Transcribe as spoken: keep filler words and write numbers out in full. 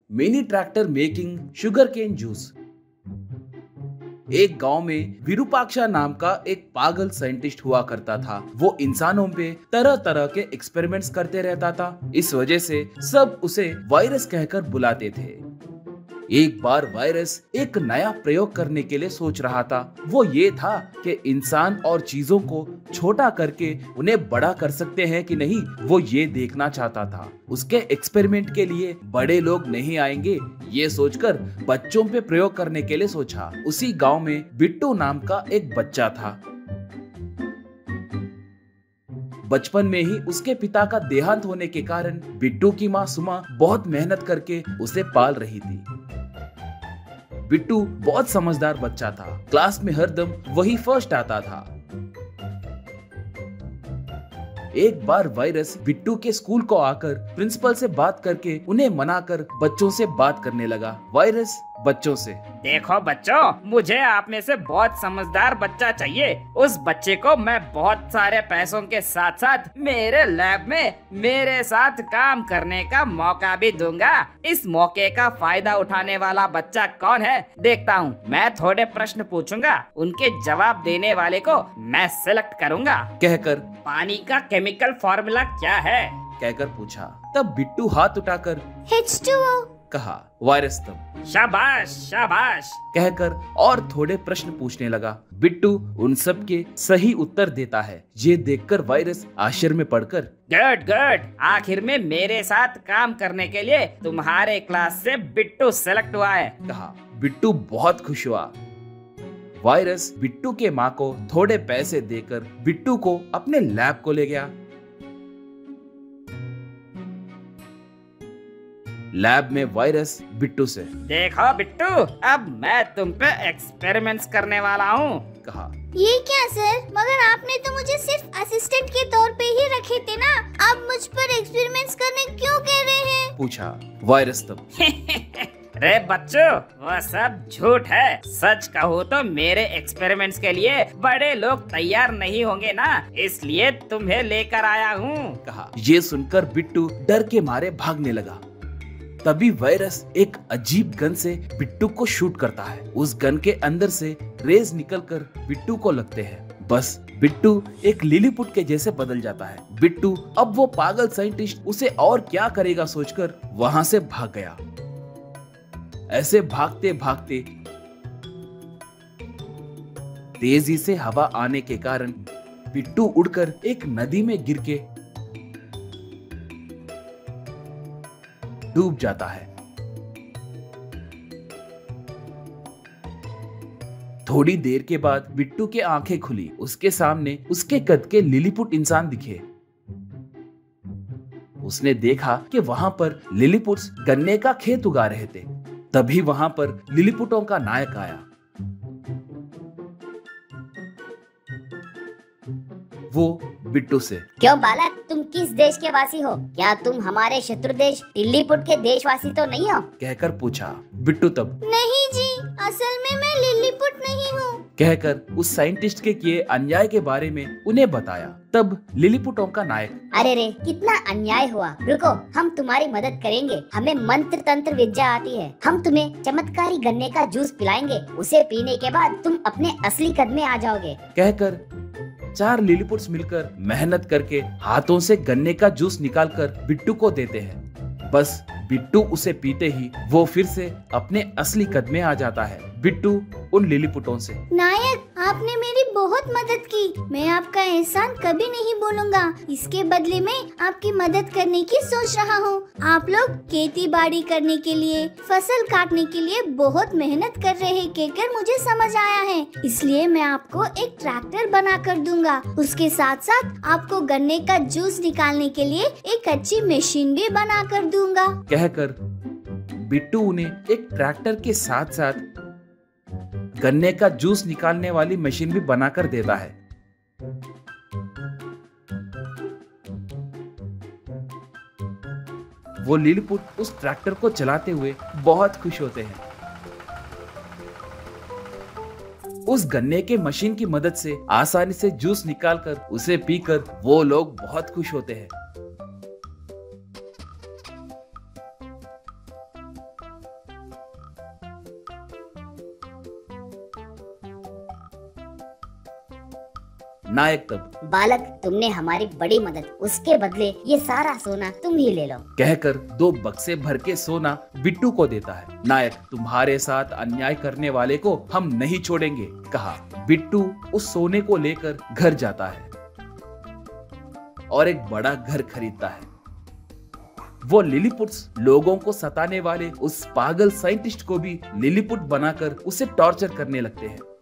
Mini tractor making sugar cane juice. एक गांव में विरूपाक्षा नाम का एक पागल साइंटिस्ट हुआ करता था। वो इंसानों पे तरह तरह के एक्सपेरिमेंट्स करते रहता था। इस वजह से सब उसे वायरस कहकर बुलाते थे। एक बार वायरस एक नया प्रयोग करने के लिए सोच रहा था। वो ये था कि इंसान और चीजों को छोटा करके उन्हें बड़ा कर सकते हैं कि नहीं, वो ये देखना चाहता था। उसके एक्सपेरिमेंट के लिए बड़े लोग नहीं आएंगे, ये सोचकर बच्चों पे प्रयोग करने के लिए सोचा। उसी गांव में बिट्टू नाम का एक बच्चा था। बचपन में ही उसके पिता का देहांत होने के कारण बिट्टू की माँ सुमा बहुत मेहनत करके उसे पाल रही थी। बिट्टू बहुत समझदार बच्चा था। क्लास में हरदम वही फर्स्ट आता था। एक बार वायरस बिट्टू के स्कूल को आकर प्रिंसिपल से बात करके उन्हें मनाकर बच्चों से बात करने लगा। वायरस बच्चों से, देखो बच्चों, मुझे आप में से बहुत समझदार बच्चा चाहिए। उस बच्चे को मैं बहुत सारे पैसों के साथ साथ मेरे लैब में मेरे साथ काम करने का मौका भी दूंगा। इस मौके का फायदा उठाने वाला बच्चा कौन है देखता हूँ। मैं थोड़े प्रश्न पूछूंगा, उनके जवाब देने वाले को मैं सिलेक्ट करूंगा। कहकर पानी का केमिकल फॉर्मूला क्या है कहकर पूछा। तब बिट्टू हाथ उठाकर एच टू ओ कहा। वायरस तब शाबाश शाबाश कहकर और थोड़े प्रश्न पूछने लगा। बिट्टू उन सब के सही उत्तर देता है। ये देखकर वायरस आश्चर्य में पड़कर गुड गुड, आखिर में मेरे साथ काम करने के लिए तुम्हारे क्लास से बिट्टू सेलेक्ट हुआ है, कहा। बिट्टू बहुत खुश हुआ। वायरस बिट्टू के माँ को थोड़े पैसे देकर बिट्टू को अपने लैब को ले गया। लैब में वायरस बिट्टू से, देखो बिट्टू, अब मैं तुम पे एक्सपेरिमेंट्स करने वाला हूँ, कहा। ये क्या सर? मगर आपने तो मुझे सिर्फ असिस्टेंट के तौर पे ही रखे थे ना, आप मुझ पर एक्सपेरिमेंट्स करने क्यों कह रहे हैं? पूछा वायरस तब। रे बच्चों, वो सब झूठ है। सच कहूँ तो मेरे एक्सपेरिमेंट्स के लिए बड़े लोग तैयार नहीं होंगे ना, इसलिए तुम्हें लेकर आया हूँ, कहा। ये सुनकर बिट्टू डर के मारे भागने लगा। तभी वायरस एक अजीब गन से बिट्टू को शूट करता है। उस गन के अंदर से रेज निकलकर बिट्टू को लगते हैं। बस बिट्टू एक लिलीपुट के जैसे बदल जाता है। बिट्टू अब वो पागल साइंटिस्ट उसे और क्या करेगा सोचकर वहां से भाग गया। ऐसे भागते भागते तेजी से हवा आने के कारण बिट्टू उड़कर एक नदी में गिर के डूब जाता है। थोड़ी देर के बाद बिट्टू की आंखें खुली। उसके सामने उसके कद के लिलीपुट इंसान दिखे। उसने देखा कि वहां पर लिलीपुट्स गन्ने का खेत उगा रहे थे। तभी वहां पर लिलीपुटों का नायक आया। वो बिट्टू से, क्यों बालक, तुम किस देश के वासी हो? क्या तुम हमारे शत्रु देश लिलीपुट के देशवासी तो नहीं हो? कहकर पूछा। बिट्टू तब, नहीं जी, असल में मैं लिलीपुट नहीं हूँ, कहकर उस साइंटिस्ट के किए अन्याय के बारे में उन्हें बताया। तब लिलीपुटों का नायक, अरे रे, कितना अन्याय हुआ। रुको, हम तुम्हारी मदद करेंगे। हमें मंत्र तंत्र विद्या आती है। हम तुम्हें चमत्कारी गन्ने का जूस पिलाएंगे। उसे पीने के बाद तुम अपने असली कद में आ जाओगे। कहकर चार लिलीपुट्स मिलकर मेहनत करके हाथों से गन्ने का जूस निकालकर बिट्टू को देते हैं। बस बिट्टू उसे पीते ही वो फिर से अपने असली कद में आ जाता है। बिट्टू उन लिलीपुटों से, नायक, आपने मेरी बहुत मदद की। मैं आपका एहसान कभी नहीं भूलूंगा। इसके बदले में आपकी मदद करने की सोच रहा हूँ। आप लोग खेती बाड़ी करने के लिए, फसल काटने के लिए बहुत मेहनत कर रहे हैं कहकर मुझे समझ आया है। इसलिए मैं आपको एक ट्रैक्टर बना कर दूंगा। उसके साथ साथ आपको गन्ने का जूस निकालने के लिए एक अच्छी मशीन भी बना कर दूंगा। कहकर बिट्टू उन्हें एक ट्रैक्टर के साथ साथ गन्ने का जूस निकालने वाली मशीन भी बनाकर देता है। वो लिलीपुट उस ट्रैक्टर को चलाते हुए बहुत खुश होते हैं। उस गन्ने के मशीन की मदद से आसानी से जूस निकालकर उसे पीकर वो लोग बहुत खुश होते हैं। नायक तब बालक, तुमने हमारी बड़ी मदद, उसके बदले ये सारा सोना तुम ही ले लो। कहकर दो बक्से भर के सोना बिट्टू को देता है। नायक, तुम्हारे साथ अन्याय करने वाले को हम नहीं छोड़ेंगे, कहा। बिट्टू उस सोने को लेकर घर जाता है और एक बड़ा घर खरीदता है। वो लिलीपुट्स लोगों को सताने वाले उस पागल साइंटिस्ट को भी लिलीपुट बनाकर उसे टॉर्चर करने लगते हैं।